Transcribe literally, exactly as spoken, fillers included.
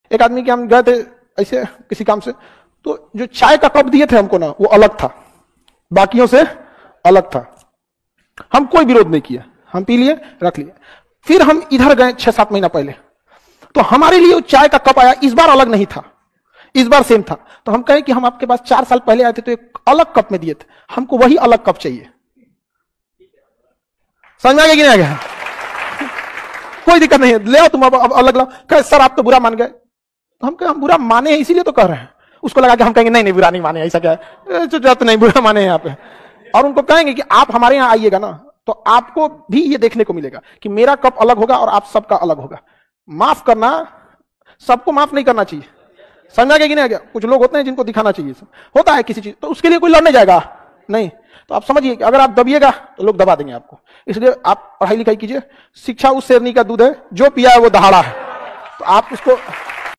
एक आदमी के हम गए थे ऐसे किसी काम से, तो जो चाय का कप दिए थे हमको ना, वो अलग था, बाकियों से अलग था। हम कोई विरोध नहीं किया, हम पी लिए, रख लिए। फिर हम इधर गए छह सात महीना पहले, तो हमारे लिए वो चाय का कप आया, इस बार अलग नहीं था, इस बार सेम था। तो हम कहें कि हम आपके पास चार साल पहले आए थे तो एक अलग कप में दिए थे, हमको वही अलग कप चाहिए। समझ में आ गया कि नहीं आ गया? कोई दिक्कत नहीं है, ले आओ तुम, अब, अब अलग लाओ। कहे सर आप तो बुरा मान गए। तो हम कहे हम बुरा माने हैं इसीलिए तो कह रहे हैं। उसको लगा कि हम कहेंगे नहीं नहीं बुरा नहीं माने, ऐसा क्या है, तो नहीं बुरा माने हैं यहाँ पे। और उनको कहेंगे कि आप हमारे यहाँ आइएगा ना, तो आपको भी ये देखने को मिलेगा कि मेरा कप अलग होगा और आप सबका अलग होगा। माफ करना, सबको माफ नहीं करना चाहिए। समझा गया कि नहीं आ गया? कुछ लोग होते हैं जिनको दिखाना चाहिए, सब होता है किसी चीज, तो उसके लिए कोई लड़ने जाएगा नहीं। तो आप समझिए कि अगर आप दबिएगा तो लोग दबा देंगे आपको। इसलिए आप पढ़ाई लिखाई कीजिए। शिक्षा उस शेरनी का दूध है जो पिया है वो दहाड़ा है। तो आप उसको